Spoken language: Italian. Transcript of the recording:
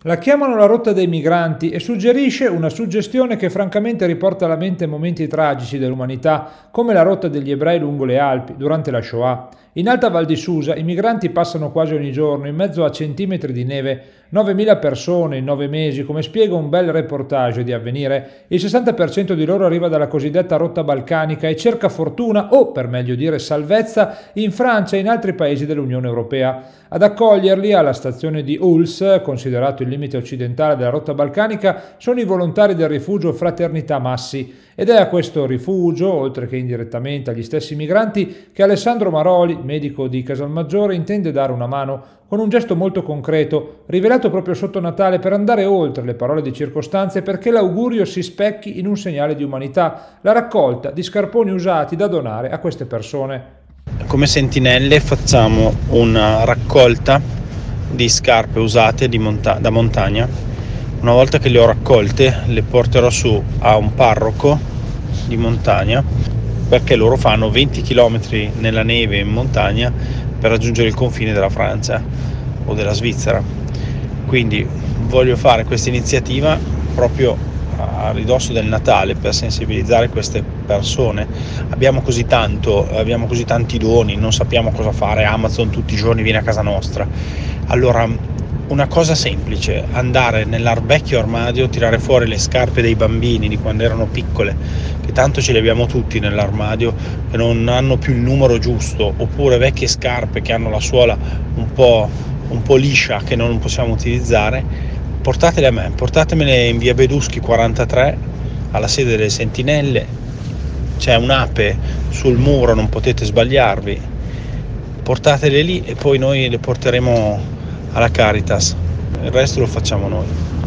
La chiamano la rotta dei migranti e suggerisce una suggestione che francamente riporta alla mente momenti tragici dell'umanità, come la rotta degli ebrei lungo le Alpi durante la Shoah. In Alta Val di Susa i migranti passano quasi ogni giorno in mezzo a centimetri di neve, 9.000 persone in 9 mesi, come spiega un bel reportage di Avvenire. Il 60% di loro arriva dalla cosiddetta rotta balcanica e cerca fortuna, o per meglio dire salvezza, in Francia e in altri paesi dell'Unione Europea. Ad accoglierli alla stazione di Huls, considerato il limite occidentale della rotta balcanica, sono i volontari del rifugio Fraternità Massi, ed è a questo rifugio, oltre che indirettamente agli stessi migranti, che Alessandro Maroli, medico di Casalmaggiore, intende dare una mano con un gesto molto concreto, rivelato proprio sotto Natale per andare oltre le parole di circostanze, perché l'augurio si specchi in un segnale di umanità, la raccolta di scarponi usati da donare a queste persone. Come sentinelle facciamo una raccolta di scarpe usate da montagna. Una volta che le ho raccolte le porterò su a un parroco di montagna, perché loro fanno 20 km nella neve in montagna per raggiungere il confine della Francia o della Svizzera. Quindi voglio fare questa iniziativa proprio a ridosso del Natale per sensibilizzare queste persone. Abbiamo così tanti doni, non sappiamo cosa fare, Amazon tutti i giorni viene a casa nostra. Allora, una cosa semplice: andare nell'vecchio armadio, tirare fuori le scarpe dei bambini di quando erano piccole, che tanto ce le abbiamo tutti nell'armadio, che non hanno più il numero giusto, oppure vecchie scarpe che hanno la suola un po' liscia, che non possiamo utilizzare. Portatele a me, portatemele in via Beduschi 43 alla sede delle Sentinelle, c'è un'ape sul muro, non potete sbagliarvi, portatele lì e poi noi le porteremo alla Caritas, il resto lo facciamo noi.